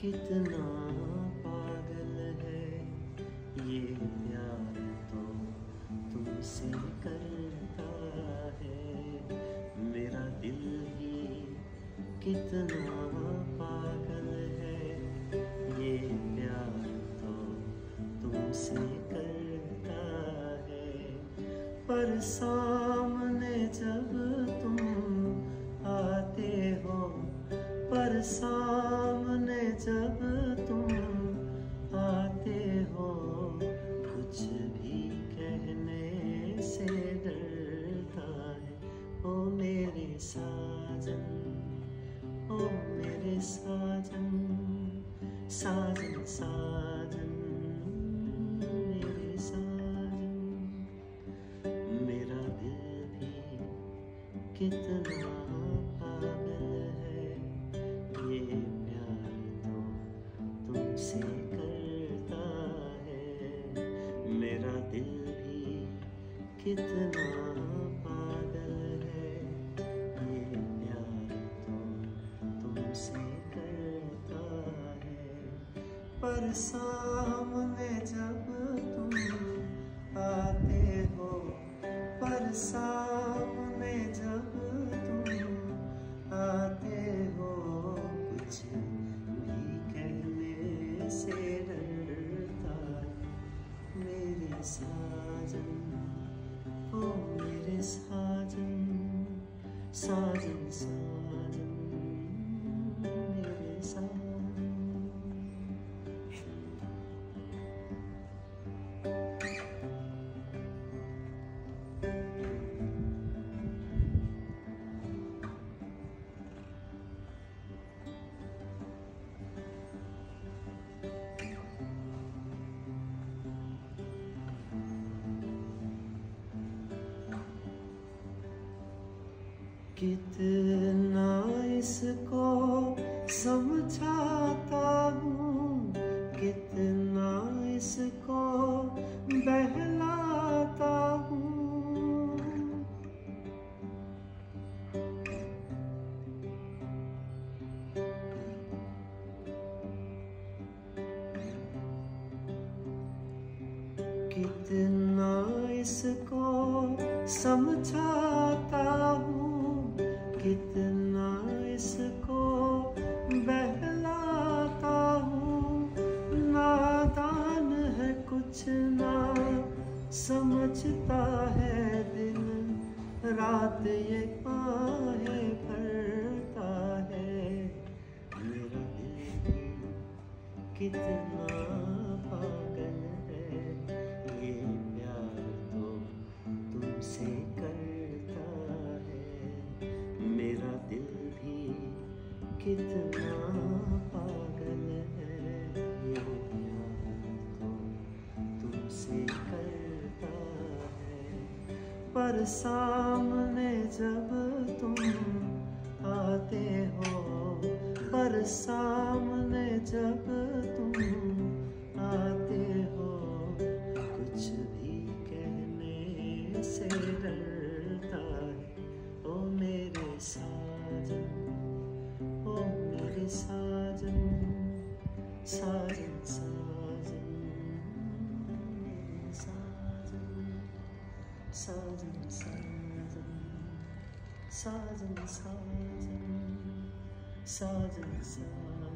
कितना पागल है ये प्यार तो तुमसे करता है। मेरा दिल ही कितना पागल है ये प्यार तो तुमसे करता है। पर सामने जब तुम आते हो, पर सामने जब तुम आते हो, कुछ भी कहने से डरता है। ओ मेरे साजन, ओ मेरे साजन, साजन साजन मेरे साजन। मेरा दिल भी कितना पागल है ये प्यार तो तुमसे करता है। मेरा दिल भी कितना पागल है ये प्यार तो तुमसे करता है। पर सामने जब तुम आते हो, पर सामने जब तुम आते हो, कुछ भी कहने से डरता है। मेरे साजन, ओ मेरे साजन, साजन साजन मेरे साजन। कितना इसको समझाता हूँ, कितना इसको बहलाता हूँ। कितना इसको समझाता हूँ, कितना इसको बहलाता हूँ। नादान है कुछ ना समझता है दिल, रात ये आहें भरता है। मेरा दिल कितना पागल है ये प्यार तो तुमसे करता है। मेरा दिल भी कितना पागल है ये प्यार तो तुमसे करता है। पर सामने जब तुम आते हो, पर सामने जब तुम आते हो, कुछ भी कहने से डरता है। ओ मेरे साजन, ओ मेरे साजन, साजन साजन मेरे साजन, साजन साजन, साजन साजन, साजन साजन।